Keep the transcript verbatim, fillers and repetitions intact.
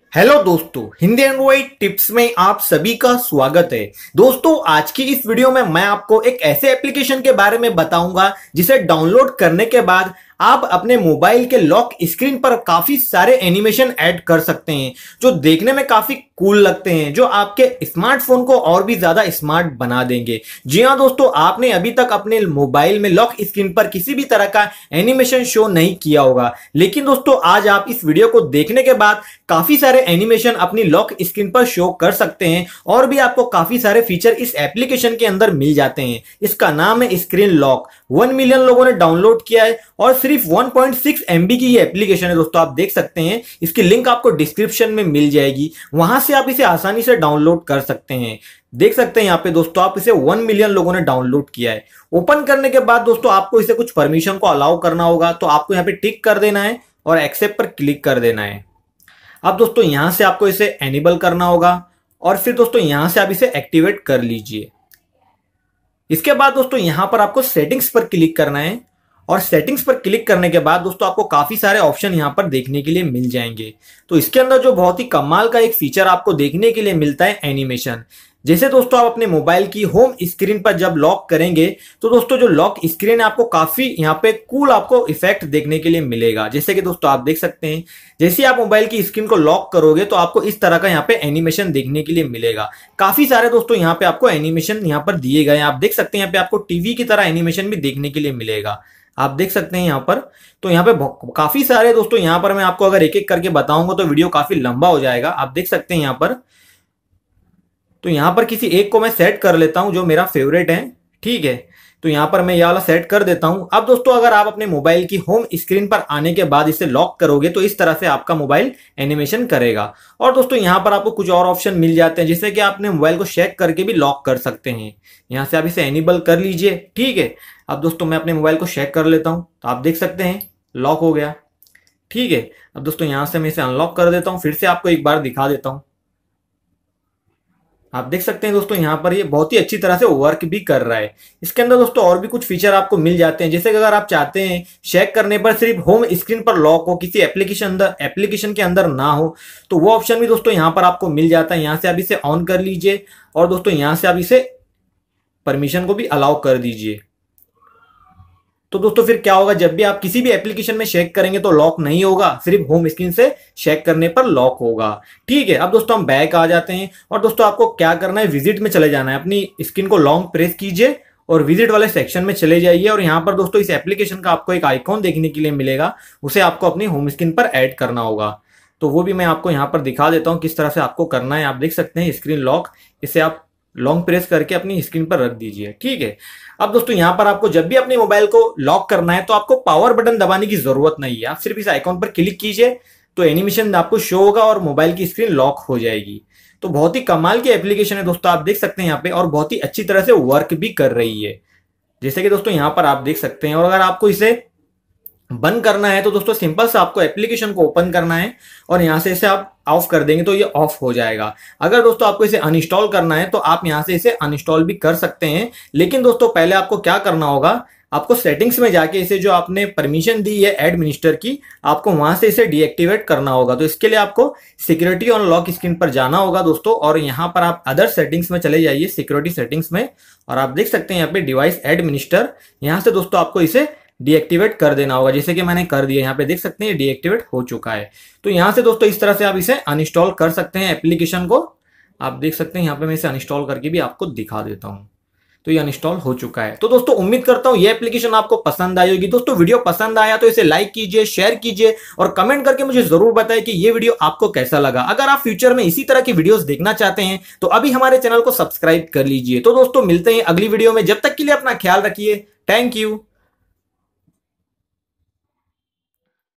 Hello दोस्तों, Hindi Android tips में आप सभी का स्वागत है। दोस्तों, आज की इस वीडियो में मैं आपको एक ऐसे एप्लीकेशन के बारे में बताऊंगा जिसे डाउनलोड करने के बाद आप अपने मोबाइल के लॉक स्क्रीन पर काफी सारे एनिमेशन ऐड कर सकते हैं जो देखने में काफी कूल लगते हैं, जो आपके स्मार्टफोन को और भी ज्यादा स्मार्ट बना देंगे। जी हाँ दोस्तों, आपने अभी तक अपने मोबाइल में लॉक स्क्रीन पर किसी भी तरह का एनिमेशन शो नहीं किया होगा, लेकिन दोस्तों आज आप इस वीडियो को देखने के बाद काफी सारे एनिमेशन अपनी लॉक स्क्रीन पर शो कर सकते हैं और भी आपको काफी सारे फीचर इस एप्लीकेशन के अंदर मिल जाते हैं। इसका नाम है स्क्रीन लॉक। वन मिलियन लोगों ने डाउनलोड किया है और सिर्फ वन पॉइंट सिक्स एमबी की ये एप्लीकेशन है दोस्तों, आप देख सकते हैं। इसकी लिंक आपको डिस्क्रिप्शन में मिल जाएगी, वहां से आप इसे आसानी से डाउनलोड कर सकते हैं। देख सकते हैं यहाँ पे दोस्तों, आप इसे वन मिलियन लोगों ने डाउनलोड किया है। ओपन करने के बाद दोस्तों आपको इसे कुछ परमिशन को अलाउ करना होगा, तो आपको यहाँ पे टिक कर देना है और एक्सेप्ट पर क्लिक कर देना है। अब दोस्तों यहां से आपको इसे एनेबल करना होगा और फिर दोस्तों यहां से आप इसे एक्टिवेट कर लीजिए। इसके बाद दोस्तों यहां पर आपको सेटिंग्स पर क्लिक करना है और सेटिंग्स पर क्लिक करने के बाद दोस्तों आपको काफी सारे ऑप्शन यहां पर देखने के लिए मिल जाएंगे। तो इसके अंदर जो बहुत ही कमाल का एक फीचर आपको देखने के लिए मिलता है एनिमेशन। जैसे दोस्तों आप अपने मोबाइल की होम स्क्रीन पर जब लॉक करेंगे तो दोस्तों जो लॉक स्क्रीन है आपको काफी यहाँ पे कूल आपको इफेक्ट देखने के लिए मिलेगा। जैसे कि दोस्तों आप देख सकते हैं, जैसे आप मोबाइल की स्क्रीन को लॉक करोगे तो आपको इस तरह का यहाँ पे एनिमेशन देखने के लिए मिलेगा। काफी सारे दोस्तों यहाँ पे आपको एनिमेशन यहाँ पर दिए गए हैं, आप देख सकते हैं। यहाँ पे आपको टीवी की तरह एनिमेशन भी देखने के लिए मिलेगा, आप देख सकते हैं यहाँ पर। तो यहाँ पे काफी सारे दोस्तों यहाँ पर मैं आपको अगर एक एक करके बताऊंगा तो वीडियो काफी लंबा हो जाएगा। आप देख सकते हैं यहाँ पर, तो यहां पर किसी एक को मैं सेट कर लेता हूं जो मेरा फेवरेट है, ठीक है। तो यहां पर मैं ये वाला सेट कर देता हूं। अब दोस्तों अगर आप अपने मोबाइल की होम स्क्रीन पर आने के बाद इसे लॉक करोगे तो इस तरह से आपका मोबाइल एनिमेशन करेगा। और दोस्तों यहां पर आपको कुछ और ऑप्शन मिल जाते हैं, जैसे कि आप अपने मोबाइल को शेक करके भी लॉक कर सकते हैं। यहां से आप इसे एनेबल कर लीजिए, ठीक है। अब दोस्तों मैं अपने मोबाइल को शेक कर लेता हूं, तो आप देख सकते हैं लॉक हो गया, ठीक है। अब दोस्तों यहां से मैं इसे अनलॉक कर देता हूं, फिर से आपको एक बार दिखा देता हूं। आप देख सकते हैं दोस्तों यहाँ पर ये बहुत ही अच्छी तरह से वर्क भी कर रहा है। इसके अंदर दोस्तों और भी कुछ फीचर आपको मिल जाते हैं, जैसे कि अगर आप चाहते हैं शेक करने पर सिर्फ होम स्क्रीन पर लॉक हो, किसी एप्लीकेशन अंदर एप्लीकेशन के अंदर ना हो, तो वो ऑप्शन भी दोस्तों यहाँ पर आपको मिल जाता है। यहाँ से आप इसे ऑन कर लीजिए और दोस्तों यहाँ से आप इसे परमिशन को भी अलाउ कर दीजिए। तो दोस्तों फिर क्या होगा, जब भी आप किसी भी एप्लीकेशन में शेक करेंगे तो लॉक नहीं होगा, सिर्फ होम स्क्रीन से शेक करने पर लॉक होगा, ठीक है। अब दोस्तों हम बैक आ जाते हैं और दोस्तों आपको क्या करना है, विजिट में चले जाना है। अपनी स्क्रीन को लॉन्ग प्रेस कीजिए और विजिट वाले सेक्शन में चले जाइए और यहाँ पर दोस्तों इस एप्लीकेशन का आपको एक आइकॉन देखने के लिए मिलेगा, उसे आपको अपनी होम स्क्रीन पर ऐड करना होगा। तो वो भी मैं आपको यहाँ पर दिखा देता हूँ किस तरह से आपको करना है। आप देख सकते हैं स्क्रीन लॉक, इसे आप लॉन्ग प्रेस करके अपनी स्क्रीन पर रख दीजिए, ठीक है। अब दोस्तों यहां पर आपको जब भी अपने मोबाइल को लॉक करना है तो आपको पावर बटन दबाने की जरूरत नहीं है, आप सिर्फ इस आइकॉन पर क्लिक कीजिए तो एनिमेशन आपको शो होगा और मोबाइल की स्क्रीन लॉक हो जाएगी। तो बहुत ही कमाल की एप्लीकेशन है दोस्तों, आप देख सकते हैं यहाँ पे, और बहुत ही अच्छी तरह से वर्क भी कर रही है, जैसे कि दोस्तों यहाँ पर आप देख सकते हैं। और अगर आपको इसे बंद करना है तो दोस्तों सिंपल से आपको एप्लीकेशन को ओपन करना है और यहां से इसे आप ऑफ कर देंगे तो ये ऑफ हो जाएगा। अगर दोस्तों आपको इसे अनइंस्टॉल करना है तो आप यहां से इसे अनइंस्टॉल भी कर सकते हैं, लेकिन दोस्तों पहले आपको क्या करना होगा, आपको सेटिंग्स में जाके इसे जो आपने परमिशन दी है एडमिनिस्टर की, आपको वहां से इसे डीएक्टिवेट करना होगा। तो इसके लिए आपको सिक्योरिटी ऑन लॉक स्क्रीन पर जाना होगा दोस्तों, और यहाँ पर आप अदर सेटिंग्स में चले जाइए, सिक्योरिटी सेटिंग्स में, और आप देख सकते हैं यहाँ पे डिवाइस एडमिनिस्टर, यहाँ से दोस्तों आपको इसे डीएक्टिवेट कर देना होगा, जैसे कि मैंने कर दिया। यहाँ पे देख सकते हैं डीएक्टिवेट हो चुका है। तो यहाँ से दोस्तों इस तरह से आप इसे अनइंस्टॉल कर सकते हैं एप्लीकेशन को। आप देख सकते हैं यहाँ पे मैं इसे अनइंस्टॉल करके भी आपको दिखा देता हूँ। तो ये अनइंस्टॉल हो चुका है। तो दोस्तों उम्मीद करता हूँ ये एप्लीकेशन आपको पसंद आई होगी। दोस्तों वीडियो पसंद आया तो इसे लाइक कीजिए, शेयर कीजिए और कमेंट करके मुझे जरूर बताएं कि ये वीडियो आपको कैसा लगा। अगर आप फ्यूचर में इसी तरह की वीडियोस देखना चाहते हैं तो अभी हमारे चैनल को सब्सक्राइब कर लीजिए। तो दोस्तों मिलते हैं अगली वीडियो में, जब तक के लिए अपना ख्याल रखिए। Thank you.